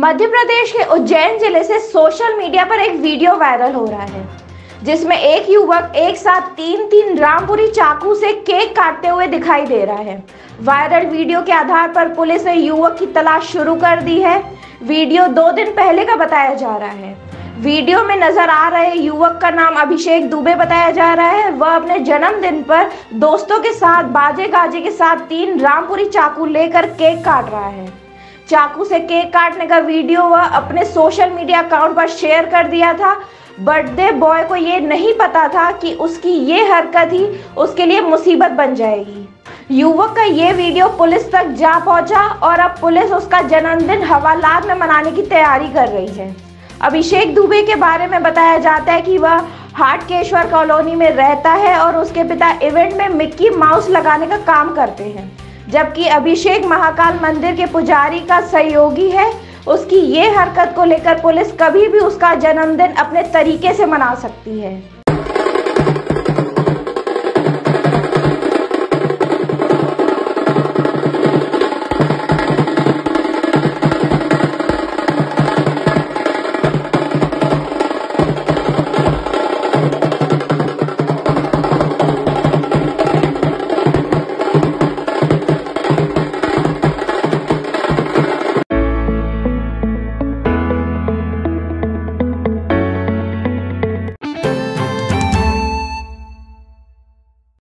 मध्य प्रदेश के उज्जैन जिले से सोशल मीडिया पर एक वीडियो वायरल हो रहा है जिसमें एक युवक एक साथ तीन रामपुरी चाकू से केक काटते हुए दिखाई दे रहा है। वायरल वीडियो के आधार पर पुलिस ने युवक की तलाश शुरू कर दी है। वीडियो 2 दिन पहले का बताया जा रहा है। वीडियो में नजर आ रहे युवक का नाम अभिषेक दुबे बताया जा रहा है। वह अपने जन्मदिन पर दोस्तों के साथ बाजे गाजे के साथ 3 रामपुरी चाकू लेकर केक काट रहा है। चाकू से केक काटने का वीडियो वह अपने सोशल मीडिया अकाउंट पर शेयर कर दिया था। बर्थडे बॉय को ये नहीं पता था कि उसकी ये हरकत ही उसके लिए मुसीबत बन जाएगी। युवक का ये वीडियो पुलिस तक जा पहुंचा और अब पुलिस उसका जन्मदिन हवालात में मनाने की तैयारी कर रही है। अभिषेक दुबे के बारे में बताया जाता है कि वह हाटकेश्वर कॉलोनी में रहता है और उसके पिता इवेंट में मिक्की माउस लगाने का काम करते हैं, जबकि अभिषेक महाकाल मंदिर के पुजारी का सहयोगी है। उसकी ये हरकत को लेकर पुलिस कभी भी उसका जन्मदिन अपने तरीके से मना सकती है।